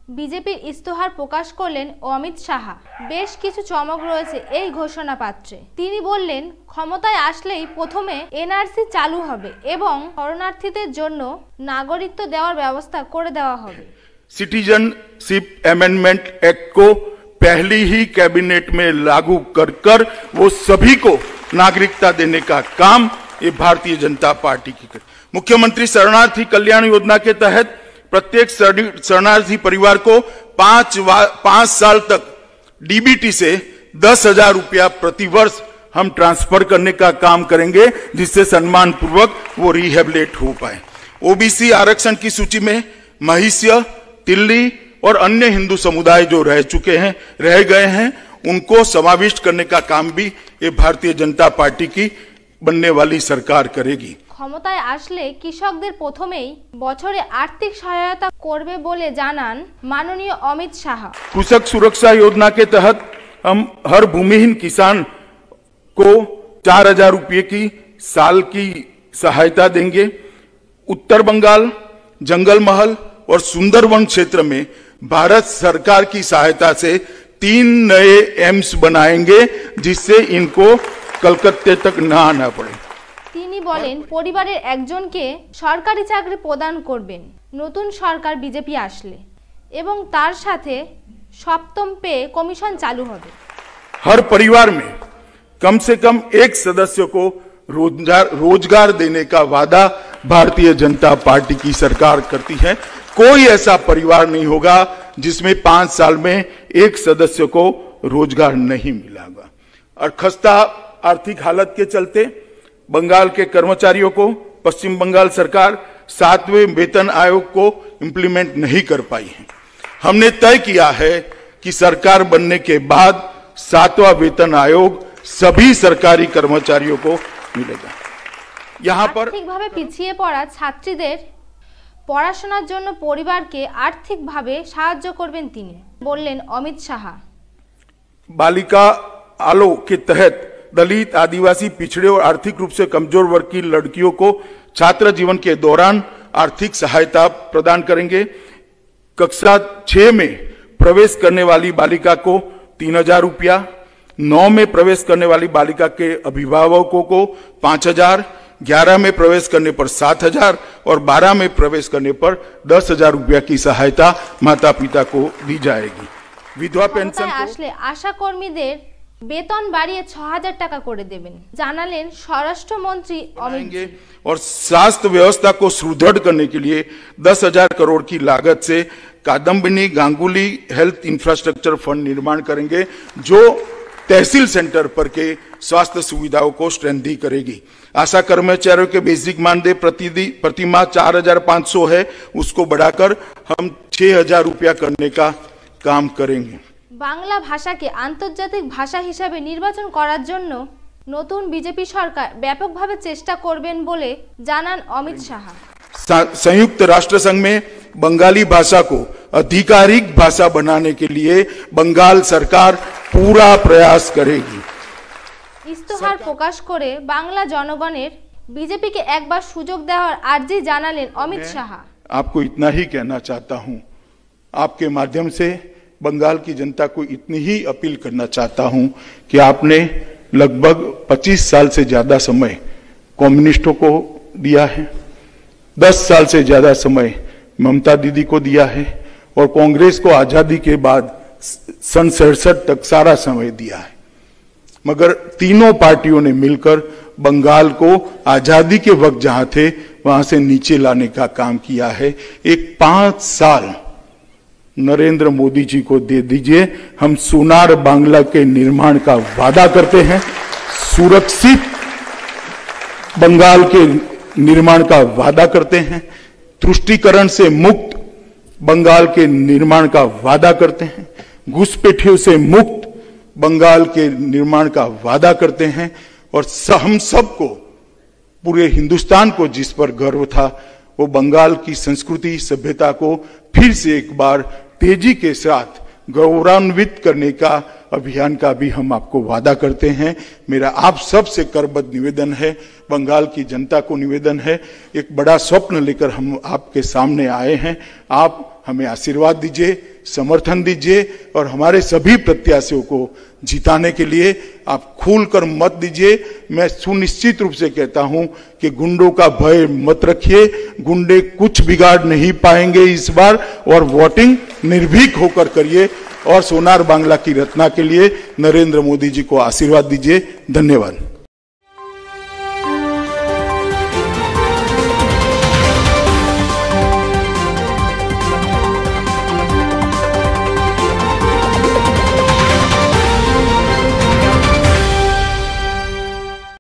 বিজেপির ইস্তহার প্রকাশ করলেন অমিত সাহা। বেশ কিছু চমক রয়েছে এই ঘোষণাপত্রে। তিনি বললেন, ক্ষমতায় আসলেই প্রথমে এনআরসি চালু হবে এবং শরণার্থীদের জন্য নাগরিকত্ব দেওয়ার ব্যবস্থা করে দেওয়া হবে। सिटीजनशिप अमेंडमेंट एक्ट को पहली ही कैबिनेट में लागू कर वो सभी को नागरिकता देने का काम ये भारतीय जनता पार्टी की कर। मुख्यमंत्री शरणार्थी कल्याण योजना के तहत प्रत्येक शरणार्थी परिवार को 5 साल तक डीबीटी से 10,000 रुपया प्रतिवर्ष हम ट्रांसफर करने का काम करेंगे, जिससे सम्मान पूर्वक वो रिहेबिलिट हो पाए। ओबीसी आरक्षण की सूची में महिष्य, तिल्ली और अन्य हिंदू समुदाय जो रह गए हैं उनको समाविष्ट करने का काम भी ये भारतीय जनता पार्टी की बनने वाली सरकार करेगी। ক্ষমতায় আসলে কৃষকদের প্রথমেই বছরে আর্থিক সহায়তা করবে বলে জানান মাননীয় অমিত সাহা। कृषक सुरक्षा योजना के तहत हम हर भूमिहीन किसान को 4,000 रुपये की साल की सहायता देंगे। उत्तर बंगाल, जंगल महल और सुंदरवन क्षेत्र में भारत सरकार की सहायता से 3 नए एम्स बनाएंगे, जिससे इनको कलकत्ते तक न आना पड़े। তিনি বলেন, পরিবারের একজনকে সরকারি চাকরি প্রদান করবেন নতুন সরকার বিজেপি আসলে এবং তার সাথে সপ্তম পে কমিশন চালু হবে। हर परिवार में कम से कम एक सदस्य को रोजगार देने का वादा भारतीय जनता पार्टी की सरकार करती है। कोई ऐसा परिवार नहीं होगा जिसमें 5 साल में एक सदस्य को रोजगार नहीं मिलेगा। और खस्ता आर्थिक हालत के चलते बंगाल के कर्मचारियों को पश्चिम बंगाल सरकार 7वें वेतन आयोग को इंप्लीमेंट नहीं कर पाई है। हमने तय किया है कि सरकार बनने के बाद 7वां वेतन आयोग सभी सरकारी कर्मचारियों को मिलेगा। यहाँ पर আর্থিকভাবে পিছিয়ে পড়া ছাত্রীদের পড়াশোনার জন্য পরিবারকে আর্থিকভাবে সাহায্য করবেন তিনি, বললেন অমিত সাহা। बालिका आलो के तहत दलित, आदिवासी, पिछड़े और आर्थिक रूप से कमजोर वर्ग की लड़कियों को छात्र जीवन के दौरान आर्थिक सहायता प्रदान करेंगे। कक्षा 6 में प्रवेश करने वाली बालिका को 3,000 रुपया, 9 में प्रवेश करने वाली बालिका के अभिभावकों को 5,000, 11 में प्रवेश करने पर 7,000 और 12 में प्रवेश करने पर 10,000 रुपया की सहायता माता पिता को दी जाएगी। विधवा पेंशन আসলে আশা কর্মীদের বেতন বাড়িয়ে 6,000 টাকা করে দেবেন জানালেন স্বরাষ্ট্রমন্ত্রী অমিত। और स्वास्थ्य व्यवस्था को सुदृढ़ करने के लिए 10,000 करोड़ की लागत से Kadambini Ganguly health infrastructure fund निर्माण करेंगे, जो तहसील सेंटर पर के स्वास्थ्य सुविधाओं को स्ट्रेंथी करेगी। आशा कर्मचारियों के बेसिक मानदेय प्रतिमाह 4,500 है, उसको बढ़ाकर हम 6,000 रुपया करने का काम करेंगे। বাংলা ভাষাকে আন্তর্জাতিক ভাষা হিসাবে নির্বাচন করার জন্য নতুন বিজেপি সরকার ব্যাপকভাবে চেষ্টা করবেন বলে জানান অমিত সাহা। संयुक्त राष्ट्र संघ में बंगाली भाषा को आधिकारिक भाषा बनाने के लिए बंगाल सरकार पूरा प्रयास करेगी। ইস্তহার প্রকাশ করে বাংলা জনগণের বিজেপিকে একবার সুযোগ দেওয়ার আর্জি জানালেন অমিত সাহা। आपको इतना ही कहना चाहता हूं, आपके माध्यम से बंगाल की जनता को इतनी ही अपील करना चाहता हूं कि आपने लगभग 25 साल से ज्यादा समय कम्युनिस्टों को दिया है, 10 साल से ज्यादा समय ममता दीदी को दिया है और कांग्रेस को आजादी के बाद सन 67 तक सारा समय दिया है, मगर तीनों पार्टियों ने मिलकर बंगाल को आजादी के वक्त जहां थे वहां से नीचे लाने का काम किया है। एक 5 साल नरेंद्र मोदी जी को दे दीजिए, हम सोनार बांग्ला के निर्माण का वादा करते हैं, सुरक्षित बंगाल के निर्माण का वादा करते हैं, तुष्टीकरण से मुक्त बंगाल के निर्माण का वादा करते हैं, घुसपैठियों से मुक्त बंगाल के निर्माण का वादा करते हैं और हम सबको, पूरे हिंदुस्तान को जिस पर गर्व था, वो बंगाल की संस्कृति सभ्यता को फिर से एक बार तेजी के साथ गौरवान्वित करने का अभियान का भी हम आपको वादा करते हैं। मेरा आप सब से करबद्ध निवेदन है, बंगाल की जनता को निवेदन है, एक बड़ा स्वप्न लेकर हम आपके सामने आए हैं। आप हमें आशीर्वाद दीजिए, समर्थन दीजिए और हमारे सभी प्रत्याशियों को जिताने के लिए आप खुलकर मत दीजिए। मैं सुनिश्चित रूप से कहता हूं कि गुंडों का भय मत रखिए, गुंडे कुछ बिगाड़ नहीं पाएंगे इस बार, और वोटिंग निर्भीक होकर करिए और सोनार बांग्ला की रचना के लिए नरेंद्र मोदी जी को आशीर्वाद दीजिए। धन्यवाद।